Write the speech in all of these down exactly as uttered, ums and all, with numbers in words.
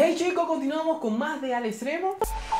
Hey chicos, continuamos con más de Al Extremo.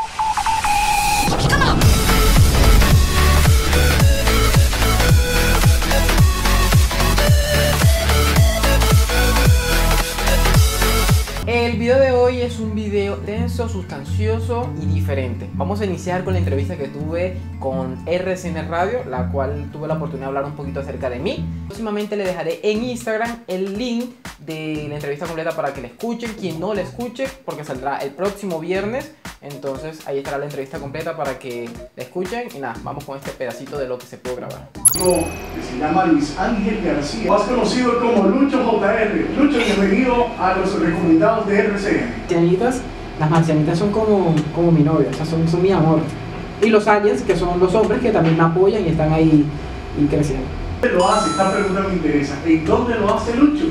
El video de hoy es un video denso, sustancioso y diferente. Vamos a iniciar con la entrevista que tuve con R C N Radio, la cual tuve la oportunidad de hablar un poquito acerca de mí. Próximamente le dejaré en Instagram el link de la entrevista completa para que la escuchen, quien no la escuche, porque saldrá el próximo viernes. Entonces ahí estará la entrevista completa para que la escuchen. Y nada, vamos con este pedacito de lo que se pudo grabar. Que se llama Luis Ángel García, más conocido como Lucho J R. Lucho, bienvenido a los recomendados de R C N. Marcianitas, las marcianitas son como, como mi novia, o sea, son, son mi amor. Y los aliens, que son los hombres que también me apoyan y están ahí y creciendo. ¿Dónde lo hace? Esta pregunta me interesa. ¿En dónde lo hace Lucho?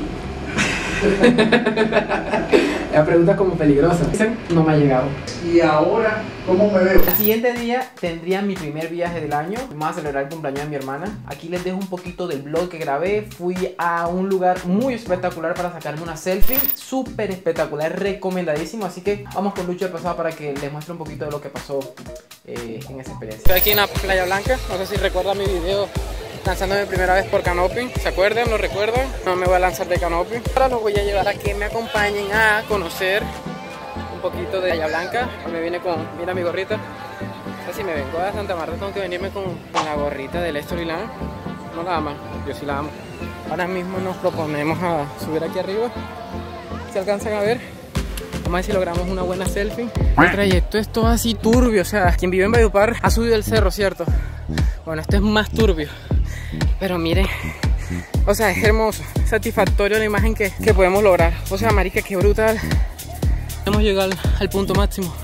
La pregunta es como peligrosa. No me ha llegado. Y ahora, ¿cómo me veo? El siguiente día tendría mi primer viaje del año. Vamos a celebrar el cumpleaños de mi hermana. Aquí les dejo un poquito del vlog que grabé. Fui a un lugar muy espectacular para sacarme una selfie. Súper espectacular, recomendadísimo. Así que vamos con Lucho del pasado para que les muestre un poquito de lo que pasó eh, en esa experiencia. Estoy aquí en la Playa Blanca. No sé si recuerdan mi video lanzándome primera vez por canopy. ¿Se acuerdan? ¿Lo recuerdan? No me voy a lanzar de canopy. Ahora los voy a llevar a que me acompañen a conocer un poquito de Playa Blanca. Me vine con, mira mi gorrita. O sea, si me vengo a Santa Marta tengo que venirme con, con la gorrita del Storyland. No la aman, yo sí la amo. Ahora mismo nos proponemos a subir aquí arriba. ¿Se alcanzan a ver? Vamos a ver si logramos una buena selfie. El trayecto es todo así turbio. O sea, quien vive en Valledupar ha subido el cerro, ¿cierto? Bueno, este es más turbio. Pero miren, o sea, es hermoso, satisfactorio la imagen que, que podemos lograr. O sea, marica, qué brutal. Hemos llegado al, al punto máximo.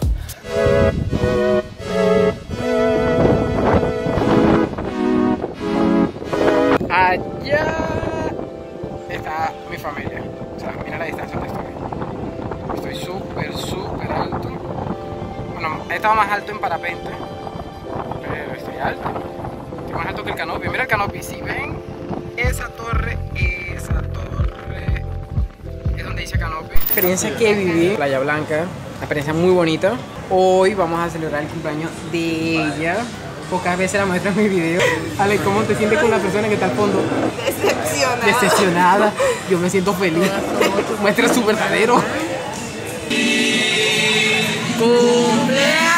Allá está mi familia. O sea, mira la distancia donde estoy. Estoy súper, súper alto. Bueno, he estado más alto en parapente, pero estoy alto. Más alto que el canopy. Mira el canopy, si ven esa torre, esa torre es donde dice canopy. Experiencia que viví en Playa Blanca, una experiencia muy bonita. Hoy vamos a celebrar el cumpleaños de ella. Pocas veces la muestro en mi video. Ale, ¿cómo te sientes con la persona que está al fondo? Decepcionada. Decepcionada. Yo me siento feliz. Muestra su verdadero cumpleaños.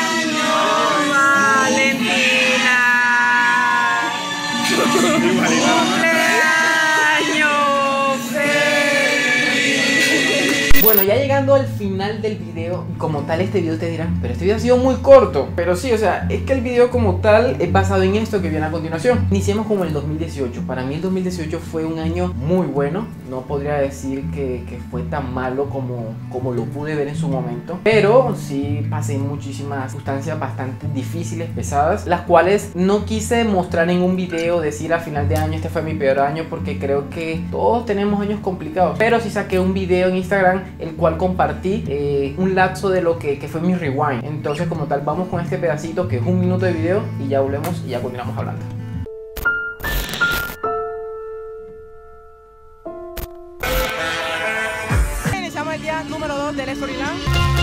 Bueno, ya llegando al final del video, como tal este video te dirán, pero este video ha sido muy corto. Pero sí, o sea, es que el video como tal es basado en esto que viene a continuación. Iniciemos como el dos mil dieciocho. Para mí el dos mil dieciocho fue un año muy bueno. No podría decir que, que fue tan malo como, como lo pude ver en su momento. Pero sí pasé muchísimas sustancias bastante difíciles, pesadas, las cuales no quise mostrar en un video, decir a final de año este fue mi peor año, porque creo que todos tenemos años complicados. Pero sí saqué un video en Instagram el cual compartí eh, un lapso de lo que, que fue mi rewind. Entonces como tal vamos con este pedacito que es un minuto de video y ya volvemos y ya continuamos hablando. Iniciamos el día número dos del Storyland.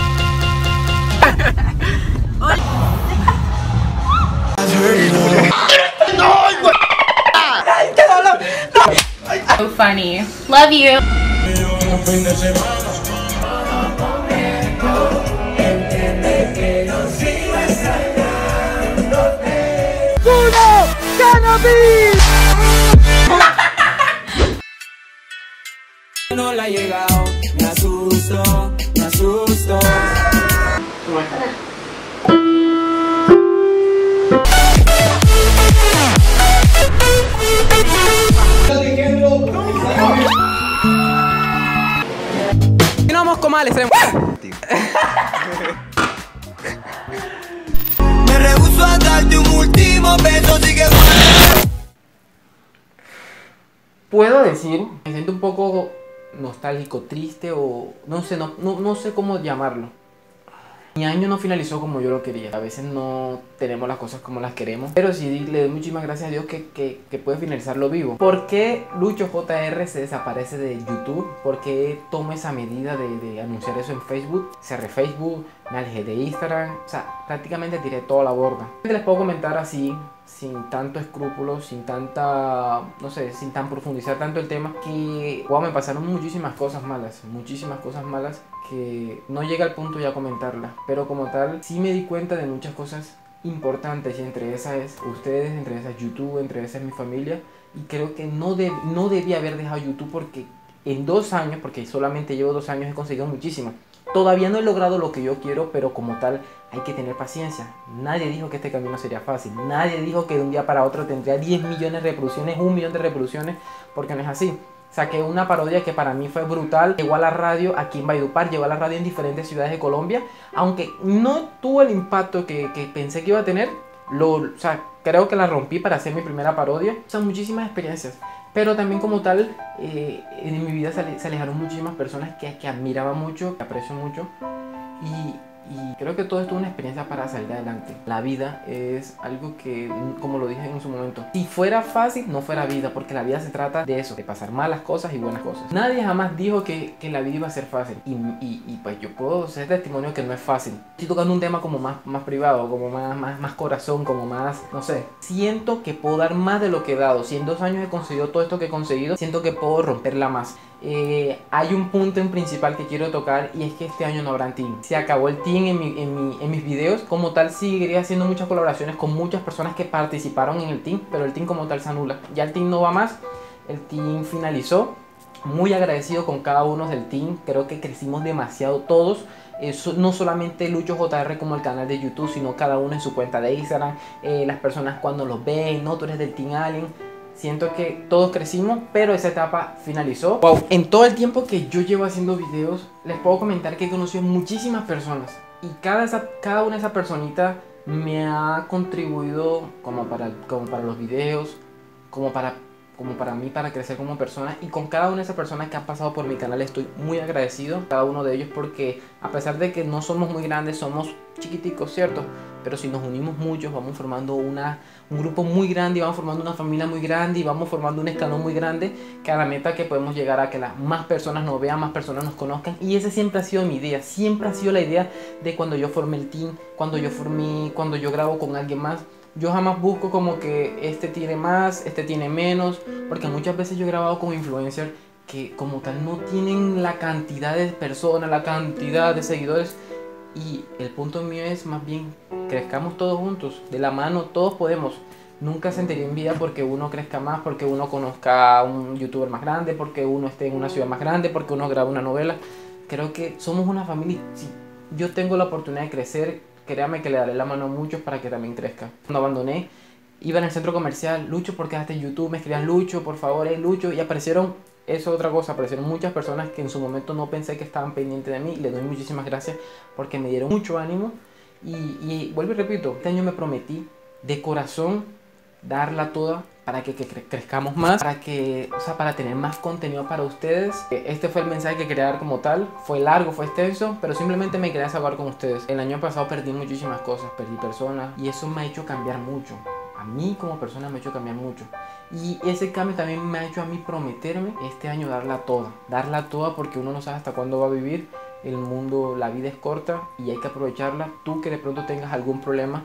So funny. Love you. ¡Uno! ¡Cannabis! No la ha llegado, me asusto, me asusto. Continuamos con Al Extremo. Me rehuso a darte un último beso, sigue. Puedo decir, me siento un poco nostálgico, triste o no sé, no, no, no sé cómo llamarlo. Mi año no finalizó como yo lo quería. A veces no tenemos las cosas como las queremos, pero sí le doy muchísimas gracias a Dios que, que, que puede finalizarlo vivo. ¿Por qué Lucho J R se desaparece de YouTube? ¿Por qué tomo esa medida de, de anunciar eso en Facebook? Cerré Facebook, me alejé de Instagram, o sea, prácticamente tiré toda la borda. Les puedo comentar así, sin tanto escrúpulo, sin tanta, no sé, sin tan profundizar tanto el tema, que wow, me pasaron muchísimas cosas malas, muchísimas cosas malas que no llega al punto ya comentarlas, pero como tal sí me di cuenta de muchas cosas importantes, y entre esas es ustedes, entre esas YouTube, entre esas mi familia, y creo que no, de, no debía haber dejado YouTube, porque en dos años, porque solamente llevo dos años, he conseguido muchísimo. Todavía no he logrado lo que yo quiero, pero como tal hay que tener paciencia. Nadie dijo que este camino sería fácil. Nadie dijo que de un día para otro tendría diez millones de reproducciones, un millón de reproducciones, porque no es así. Saqué una parodia que para mí fue brutal. Llegó a la radio aquí en Valledupar, llegó a la radio en diferentes ciudades de Colombia. Aunque no tuvo el impacto que, que pensé que iba a tener, lo, o sea, creo que la rompí para hacer mi primera parodia. Son muchísimas experiencias. Pero también como tal, eh, en mi vida se, se alejaron muchísimas personas que, que admiraba mucho, que aprecio mucho. Y, y creo que todo esto es una experiencia para salir adelante. La vida es algo que, como lo dije en su momento, si fuera fácil, no fuera vida, porque la vida se trata de eso, de pasar malas cosas y buenas cosas. Nadie jamás dijo que, que la vida iba a ser fácil. Y, y, y pues yo puedo ser testimonio que no es fácil. Estoy tocando un tema como más, más privado, como más, más, más corazón, como más, no sé. Siento que puedo dar más de lo que he dado. Si en dos años he conseguido todo esto que he conseguido, siento que puedo romperla más. Eh, hay un punto en principal que quiero tocar, y es que este año no habrá team. Se acabó el team en, mi, en, mi, en mis videos. Como tal seguiría haciendo muchas colaboraciones con muchas personas que participaron en el team, pero el team como tal se anula. Ya el team no va más, el team finalizó. Muy agradecido con cada uno del team. Creo que crecimos demasiado todos. Eso, no solamente Lucho J R como el canal de YouTube, sino cada uno en su cuenta de Instagram. eh, Las personas cuando los ven, no, tú eres del Team Alien. Siento que todos crecimos, pero esa etapa finalizó. Wow. En todo el tiempo que yo llevo haciendo videos, les puedo comentar que he conocido muchísimas personas, y cada, esa, cada una de esas personitas me ha contribuido como para, como para los videos, como para, como para mí, para crecer como persona. Y con cada una de esas personas que han pasado por mi canal estoy muy agradecido, cada uno de ellos, porque a pesar de que no somos muy grandes, somos chiquiticos, ¿cierto? Pero si nos unimos muchos, vamos formando una, un grupo muy grande, y vamos formando una familia muy grande, y vamos formando un escalón muy grande, que a la meta que podemos llegar a que las más personas nos vean, más personas nos conozcan. Y esa siempre ha sido mi idea, siempre ha sido la idea de cuando yo formé el team, cuando yo formé, cuando yo grabo con alguien más. Yo jamás busco como que este tiene más, este tiene menos, porque muchas veces yo he grabado con influencers que como tal no tienen la cantidad de personas, la cantidad de seguidores. Y el punto mío es más bien, crezcamos todos juntos, de la mano, todos podemos. Nunca sentiría envidia porque uno crezca más, porque uno conozca a un youtuber más grande, porque uno esté en una ciudad más grande, porque uno graba una novela. Creo que somos una familia. Si yo tengo la oportunidad de crecer, créame que le daré la mano a muchos para que también crezca. Cuando abandoné, iba en el centro comercial, Lucho, ¿por qué dejaste YouTube? Me escribían, Lucho, por favor, eh, Lucho, y aparecieron... Eso es otra cosa, aparecieron muchas personas que en su momento no pensé que estaban pendientes de mí, y les doy muchísimas gracias porque me dieron mucho ánimo. Y, y vuelvo y repito, este año me prometí de corazón darla toda para que, que cre crezcamos más, para que, o sea, para tener más contenido para ustedes. Este fue el mensaje que quería dar como tal. Fue largo, fue extenso, pero simplemente me quería desahogar con ustedes. El año pasado perdí muchísimas cosas, perdí personas, y eso me ha hecho cambiar mucho. A mí como persona me ha hecho cambiar mucho. Y ese cambio también me ha hecho a mí prometerme este año darla toda. Darla toda, porque uno no sabe hasta cuándo va a vivir. El mundo, la vida es corta y hay que aprovecharla. Tú que de pronto tengas algún problema,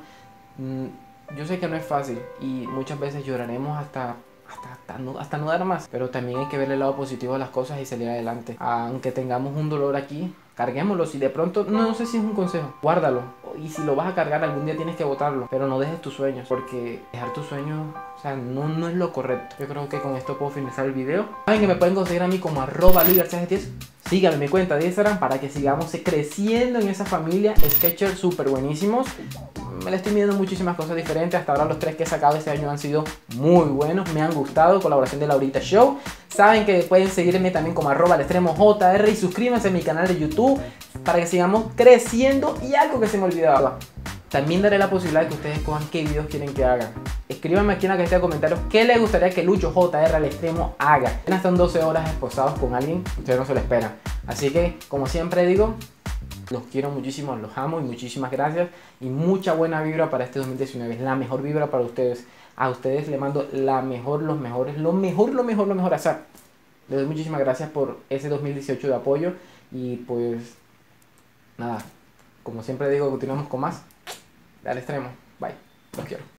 yo sé que no es fácil y muchas veces lloraremos hasta... Hasta, hasta, no, hasta no dar más, pero también hay que ver el lado positivo de las cosas y salir adelante. Aunque tengamos un dolor aquí, carguémoslo. Si de pronto, no, no sé si es un consejo, guárdalo, y si lo vas a cargar algún día tienes que botarlo, pero no dejes tus sueños, porque dejar tus sueños, o sea, no, no es lo correcto. Yo creo que con esto puedo finalizar el video. Saben que me pueden conseguir a mí como arroba Luis García diez. Síganme en mi cuenta de Instagram para que sigamos creciendo en esa familia. Sketchers súper buenísimos. Me le estoy midiendo muchísimas cosas diferentes. Hasta ahora los tres que he sacado este año han sido muy buenos, me han gustado. Colaboración de Laurita Show. Saben que pueden seguirme también como arroba al extremo J R, y suscríbanse a mi canal de YouTube para que sigamos creciendo. Y algo que se me olvidaba, también daré la posibilidad de que ustedes escojan qué videos quieren que haga. Escríbanme aquí en la cajita de comentarios qué les gustaría que Lucho J R al extremo haga. Están doce horas esposados con alguien, ustedes no se lo esperan. Así que, como siempre digo, Los quiero muchísimo, los amo y muchísimas gracias. Y mucha buena vibra para este dos mil diecinueve. La mejor vibra para ustedes. A ustedes le mando la mejor, los mejores, lo mejor, lo mejor, lo mejor. O sea, les doy muchísimas gracias por ese dos mil dieciocho de apoyo. Y pues, nada, como siempre digo, continuamos con más. Al extremo. Bye. Los quiero.